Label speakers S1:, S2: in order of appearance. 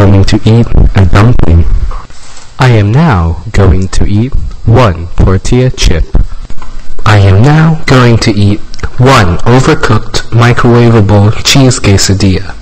S1: going to eat a dumpling. I am now going to eat 1 tortilla chip. I am now going to eat 1 overcooked microwavable cheese quesadilla.